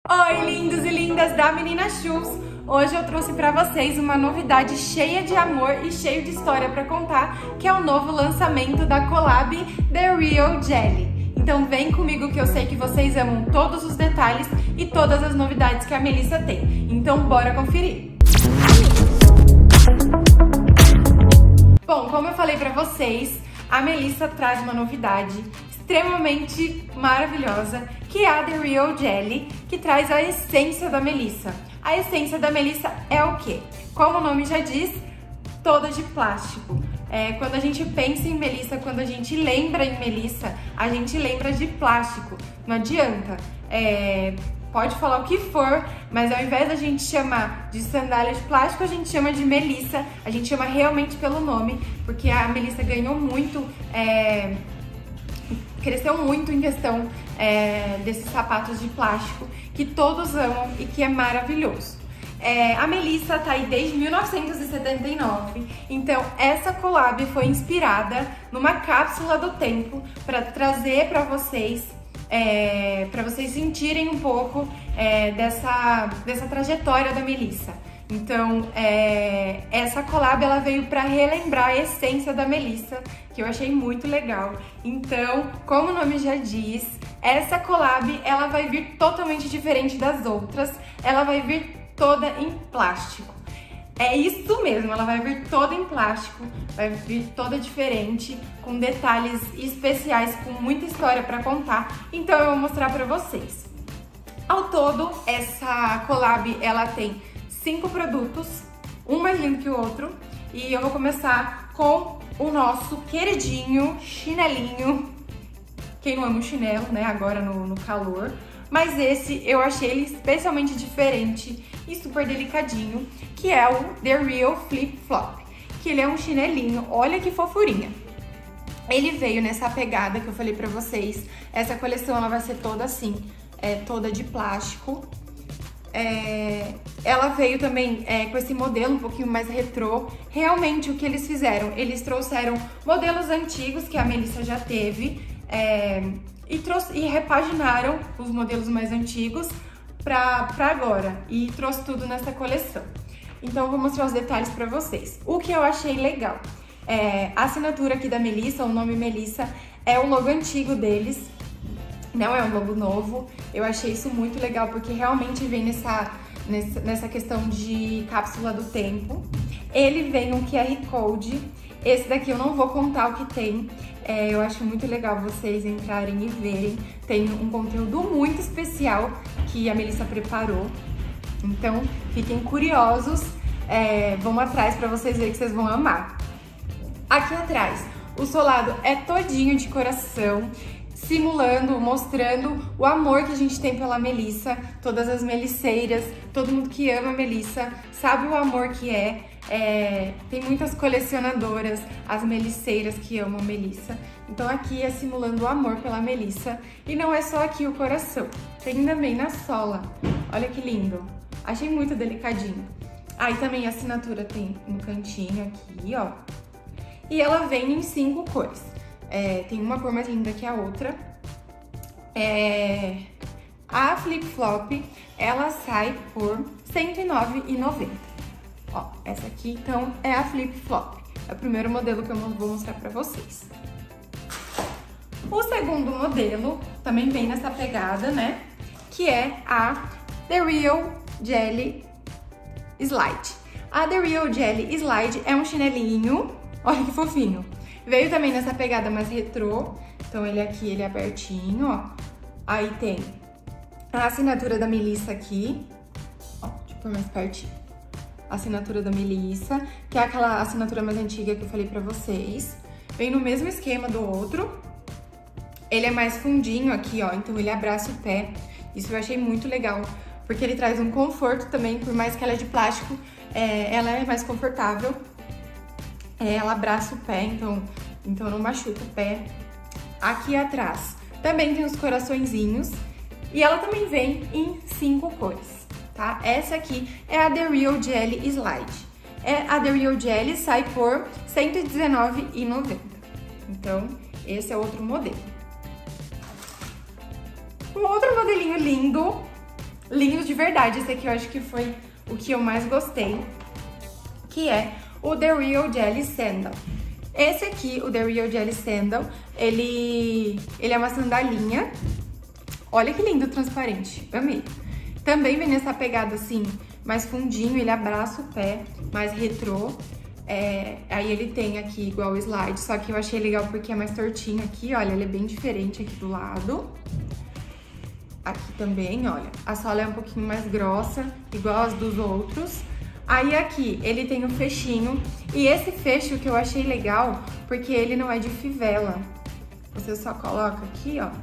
Oi, lindos e lindas da Menina Chus! Hoje eu trouxe pra vocês uma novidade cheia de amor e cheia de história pra contar, que é o novo lançamento da collab The Real Jelly. Então vem comigo que eu sei que vocês amam todos os detalhes e todas as novidades que a Melissa tem. Então bora conferir! Bom, como eu falei pra vocês, a Melissa traz uma novidade extremamente maravilhosa, que é a The Real Jelly, que traz a essência da Melissa. A essência da Melissa é o quê? Como o nome já diz, toda de plástico. Quando a gente pensa em Melissa, quando a gente lembra em Melissa, a gente lembra de plástico. Não adianta. Pode falar o que for, mas ao invés da gente chamar de sandália de plástico, a gente chama de Melissa. A gente chama realmente pelo nome, porque a Melissa ganhou muito, cresceu muito em questão desses sapatos de plástico, que todos amam e que é maravilhoso. A Melissa tá aí desde 1979, então essa collab foi inspirada numa cápsula do tempo para trazer para vocês sentirem um pouco dessa trajetória da Melissa. Então, essa collab ela veio para relembrar a essência da Melissa, que eu achei muito legal. Então, como o nome já diz, essa collab ela vai vir totalmente diferente das outras. Ela vai vir toda em plástico. É isso mesmo, ela vai vir toda em plástico, vai vir toda diferente, com detalhes especiais, com muita história para contar. Então eu vou mostrar para vocês. Ao todo, essa collab ela tem 5 produtos, um mais lindo que o outro, e eu vou começar com o nosso queridinho chinelinho. Quem não ama um chinelo, né, agora no calor. Mas esse eu achei ele especialmente diferente e super delicadinho, que é o The Real Flip Flop, que ele é um chinelinho, olha que fofurinha. Ele veio nessa pegada que eu falei pra vocês, essa coleção ela vai ser toda assim, toda de plástico. Ela veio também com esse modelo um pouquinho mais retrô. Realmente o que eles fizeram? Eles trouxeram modelos antigos que a Melissa já teve, e repaginaram os modelos mais antigos pra agora, e trouxe tudo nessa coleção. Então eu vou mostrar os detalhes pra vocês. O que eu achei legal, a assinatura aqui da Melissa, o nome Melissa, é o logo antigo deles, não é um logo novo. Eu achei isso muito legal, porque realmente vem nessa questão de cápsula do tempo. Ele vem um QR Code. Esse daqui eu não vou contar o que tem, eu acho muito legal vocês entrarem e verem. Tem um conteúdo muito especial que a Melissa preparou, então fiquem curiosos, vão atrás para vocês verem que vocês vão amar. Aqui atrás, o solado é todinho de coração, simulando, mostrando o amor que a gente tem pela Melissa. Todas as meliceiras, todo mundo que ama a Melissa sabe o amor que tem muitas colecionadoras, as meliceiras que amam a Melissa. Então aqui é simulando o amor pela Melissa. E não é só aqui o coração, tem também na sola. Olha que lindo, achei muito delicadinho. E também a assinatura tem no cantinho aqui, ó. E ela vem em 5 cores. Tem uma cor mais linda que a outra. A Flip Flop, ela sai por R$ 109,90. Ó, essa aqui, então, é a Flip Flop. É o primeiro modelo que eu vou mostrar pra vocês. O segundo modelo também vem nessa pegada, né? Que é a The Real Jelly Slide. A The Real Jelly Slide é um chinelinho, olha que fofinho. Veio também nessa pegada mais retrô, então ele aqui, ele é abertinho, ó. Aí tem a assinatura da Melissa aqui, ó, deixa eu pôr mais pertinho. A assinatura da Melissa, que é aquela assinatura mais antiga que eu falei pra vocês. Vem no mesmo esquema do outro. Ele é mais fundinho aqui, ó, então ele abraça o pé. Isso eu achei muito legal, porque ele traz um conforto também, por mais que ela é de plástico, ela é mais confortável. Ela abraça o pé, então não machuca o pé. Aqui atrás também tem os coraçõezinhos, e ela também vem em 5 cores, tá? Essa aqui é a The Real Jelly Slide. A The Real Jelly sai por R$ 119,90. Então, esse é outro modelo. Um outro modelinho lindo lindo de verdade. Esse aqui eu acho que foi o que eu mais gostei, que é o The Real Jelly Sandal. Esse aqui, o The Real Jelly Sandal, ele é uma sandalinha. Olha que lindo, transparente, amei. Também vem nessa pegada assim, mais fundinho, ele abraça o pé, mais retrô. Aí ele tem aqui igual o slide, só que eu achei legal porque é mais tortinho aqui, olha, ele é bem diferente aqui do lado. Aqui também, olha, a sola é um pouquinho mais grossa, igual as dos outros. Aí aqui, ele tem um fechinho, e esse fecho que eu achei legal, porque ele não é de fivela. Você só coloca aqui, ó,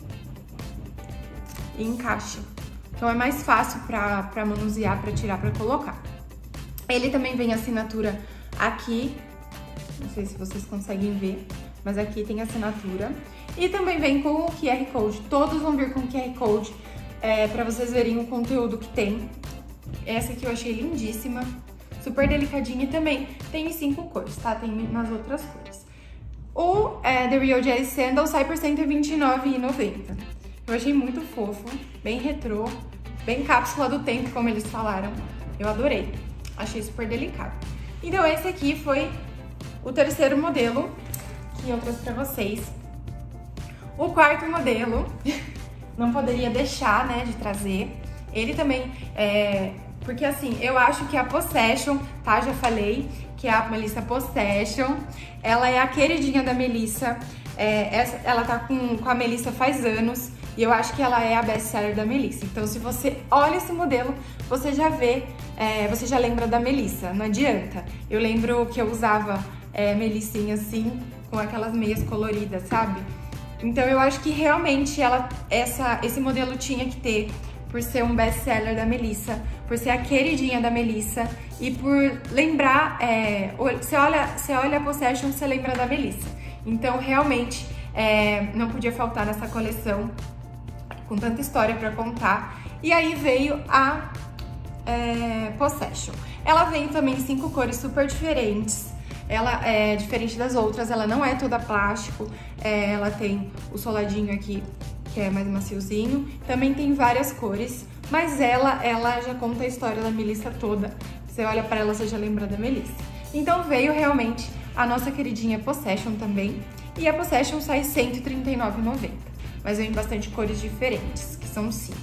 e encaixa. Então é mais fácil pra manusear, pra tirar, pra colocar. Ele também vem assinatura aqui, não sei se vocês conseguem ver, mas aqui tem assinatura. E também vem com o QR Code, todos vão vir com o QR Code, pra vocês verem o conteúdo que tem. Essa aqui eu achei lindíssima, super delicadinha e também tem em 5 cores, tá? Tem nas outras cores. O The Real Jelly Sandal sai por R$ 129,90. Eu achei muito fofo, bem retrô, bem cápsula do tempo, como eles falaram. Eu adorei, achei super delicado. Então esse aqui foi o terceiro modelo que eu trouxe pra vocês. O quarto modelo, não poderia deixar, né, de trazer. Ele também porque assim, eu acho que a Possession, tá? Já falei que a Melissa Possession, ela é a queridinha da Melissa. Ela tá com a Melissa faz anos e eu acho que ela é a best-seller da Melissa. Então, se você olha esse modelo, você já vê, você já lembra da Melissa, não adianta. Eu lembro que eu usava Melissinha assim, com aquelas meias coloridas, sabe? Então, eu acho que realmente esse modelo tinha que ter, por ser um best-seller da Melissa, por ser a queridinha da Melissa e por lembrar, você olha a Possession, você lembra da Melissa. Então, realmente, não podia faltar nessa coleção, com tanta história pra contar. E aí veio a Possession. Ela vem também em 5 cores super diferentes. Ela é diferente das outras, ela não é toda plástico, ela tem o soladinho aqui, que é mais maciozinho. Também tem várias cores, mas ela já conta a história da Melissa toda. Você olha pra ela, você já lembra da Melissa. Então veio realmente a nossa queridinha Possession também. E a Possession sai R$ 139,90. Mas vem bastante cores diferentes, que são 5.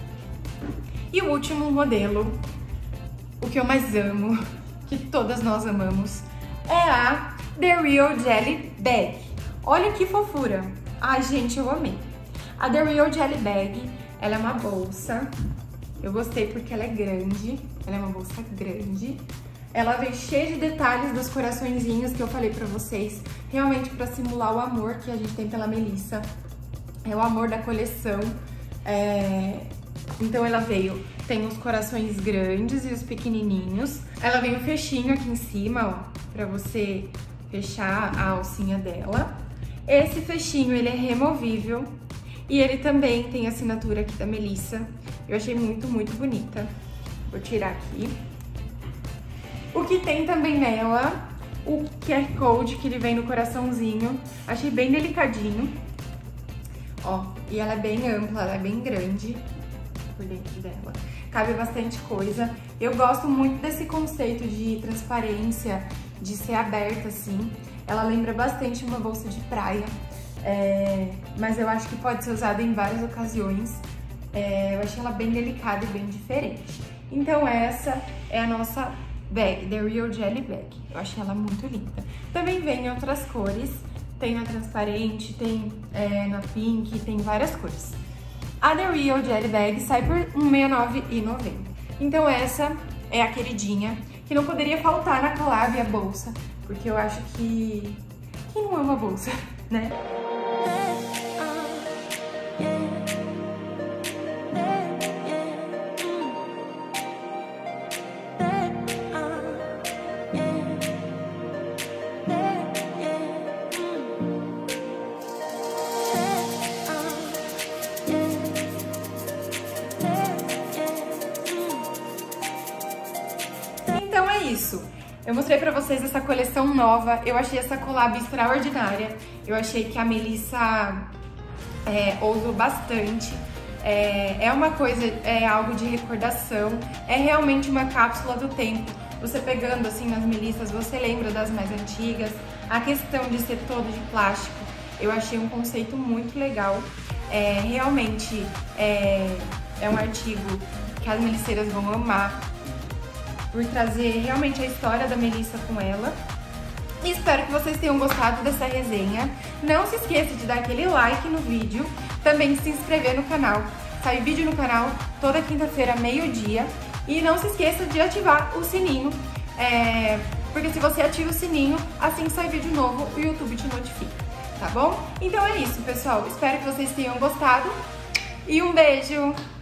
E o último modelo, o que eu mais amo, que todas nós amamos, é a The Real Jelly Bag. Olha que fofura! Ai, gente, eu amei. A The Real Jelly Bag, ela é uma bolsa. Eu gostei porque ela é grande. Ela é uma bolsa grande. Ela vem cheia de detalhes dos coraçõezinhos que eu falei pra vocês. Realmente pra simular o amor que a gente tem pela Melissa. É o amor da coleção. Então ela tem os corações grandes e os pequenininhos. Ela vem o fechinho aqui em cima, ó, pra você fechar a alcinha dela. Esse fechinho, ele é removível. E ele também tem a assinatura aqui da Melissa. Eu achei muito, muito bonita. Vou tirar aqui. O que tem também nela, o QR Code, que ele vem no coraçãozinho. Achei bem delicadinho. Ó, e ela é bem ampla, ela é bem grande por dentro dela. Cabe bastante coisa. Eu gosto muito desse conceito de transparência, de ser aberta assim. Ela lembra bastante uma bolsa de praia. Mas eu acho que pode ser usada em várias ocasiões. Eu achei ela bem delicada e bem diferente. Então essa é a nossa bag, The Real Jelly Bag. Eu achei ela muito linda. Também vem em outras cores. Tem na transparente, tem na pink, tem várias cores. A The Real Jelly Bag sai por R$ 169,90. Então essa é a queridinha, que não poderia faltar na collab a bolsa, porque eu acho que quem não ama bolsa, né? Isso. Eu mostrei pra vocês essa coleção nova, eu achei essa collab extraordinária, eu achei que a Melissa ousou bastante, É uma coisa, é algo de recordação, é realmente uma cápsula do tempo. Você pegando assim nas melissas, você lembra das mais antigas. A questão de ser todo de plástico, eu achei um conceito muito legal. Realmente é um artigo que as meliceiras vão amar, por trazer realmente a história da Melissa com ela. E espero que vocês tenham gostado dessa resenha. Não se esqueça de dar aquele like no vídeo, também de se inscrever no canal. Sai vídeo no canal toda quinta-feira, meio-dia. E não se esqueça de ativar o sininho, porque se você ativa o sininho, assim que sai vídeo novo, o YouTube te notifica, tá bom? Então é isso, pessoal. Espero que vocês tenham gostado e um beijo!